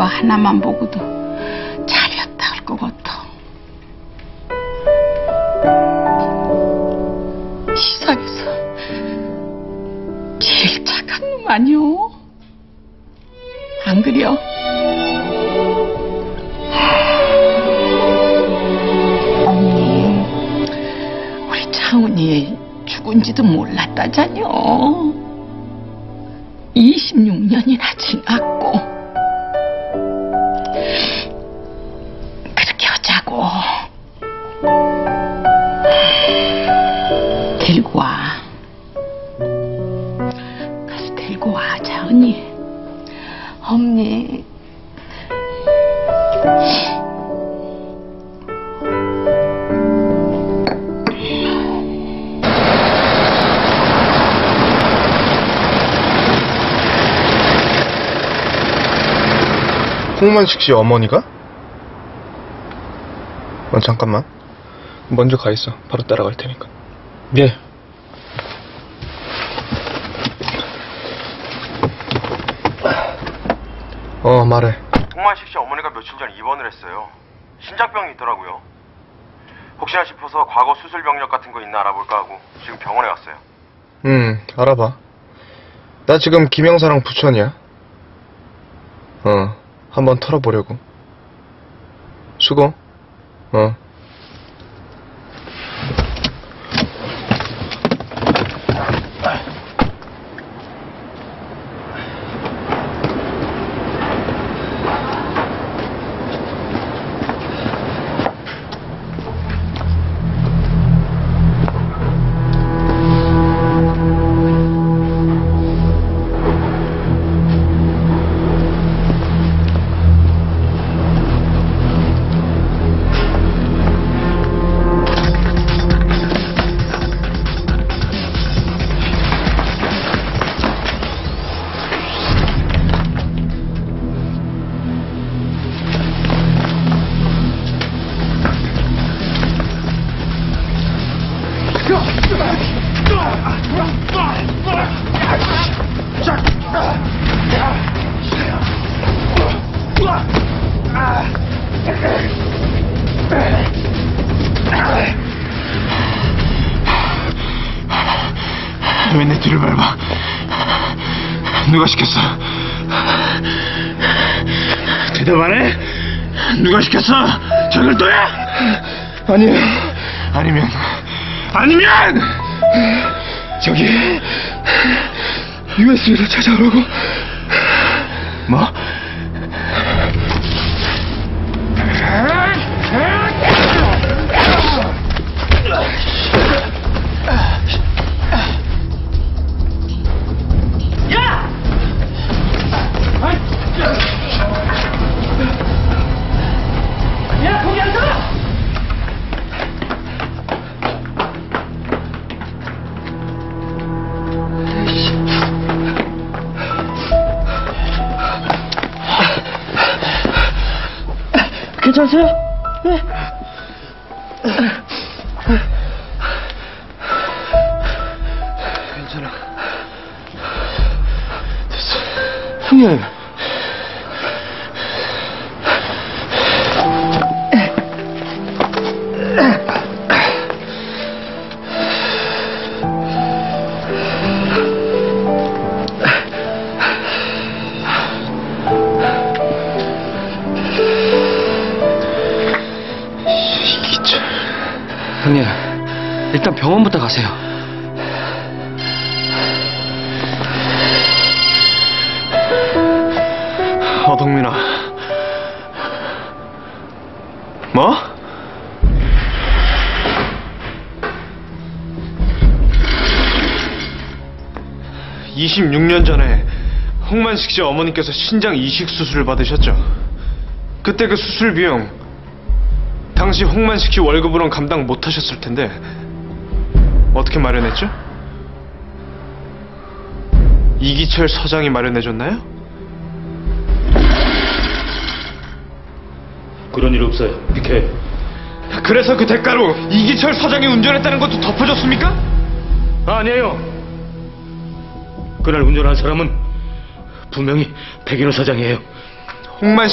그거 하나만 보고도 잘했다 할 것 같아. 세상에서 제일 착한 놈 아니오? 안 그려? 언니, 우리 창훈이 죽은지도 몰랐다잖여. 26년이나 지났고. 그렇게 하자고. 데리고 와. 가서 데리고 와자, 언니. 언니. 홍만식 씨 어머니가? 잠깐만. 먼저 가 있어. 바로 따라갈 테니까. 네. 말해. 홍만식 씨 어머니가 며칠 전 입원을 했어요. 신장병이 있더라고요. 혹시나 싶어서 과거 수술 병력 같은 거 있나 알아볼까 하고 지금 병원에 왔어요. 알아봐. 나 지금 김영사랑 부천이야. 한번 털어보려고. 수고. 왜 내 뒤를 밟아? 누가 시켰어? 대답 안 해? 누가 시켰어? 저글도야? 아니에요. 아니면 저기 USB를 찾아오라고. 뭐? 괜찮으세요? 네. 괜찮아. 됐어. 형님. 형님, 일단 병원부터 가세요. 어덕민아. 뭐? (26년) 전에 홍만식 씨 어머니께서 신장 이식 수술을 받으셨죠. 그때 그 수술 비용 당시 홍만식 씨 월급으론 감당 못하셨을 텐데 어떻게 마련했죠? 이기철 서장이 마련해줬나요? 그런 일 없어요. 비켜요. 그래서 그 대가로 이기철 서장이 운전했다는 것도 덮어줬습니까? 아니에요. 그날 운전한 사람은 분명히 백인호 사장이에요. 홍만식